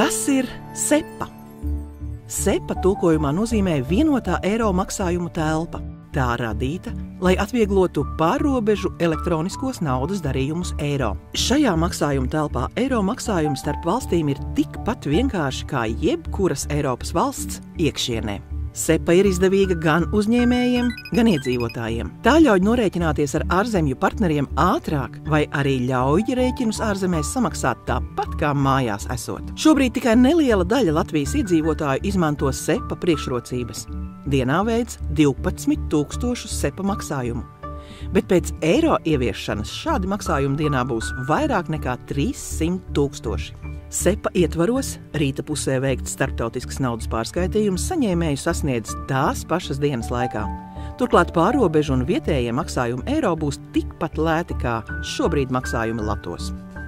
Kas ir SEPA? SEPA tulkojumā nozīmē vienotā eiro maksājumu telpa. Tā radīta, lai atvieglotu pārrobežu elektroniskos naudas darījumus eiro. Šajā maksājuma telpā eiro maksājumi starp valstīm ir tikpat vienkārši kā jebkuras Eiropas valsts iekšienē. SEPA ir izdevīga gan uzņēmējiem, gan iedzīvotājiem. Tā ļauj norēķināties ar ārzemju partneriem ātrāk, vai arī ļauj rēķinus ārzemēs samaksāt tāpat kā mājās esot. Šobrīd tikai neliela daļa Latvijas iedzīvotāju izmanto SEPA priekšrocības. Dienā veids 12,000 SEPA maksājumu. Bet pēc eiro ieviešanas šādi maksājumi dienā būs vairāk nekā 300,000. SEPA ietvaros rīta pusē veikts starptautisks naudas pārskaitījums saņēmēju sasniedz tās pašas dienas laikā. Turklāt pārrobežu un vietējie maksājumi eiro būs tikpat lēti kā šobrīd maksājumi latos.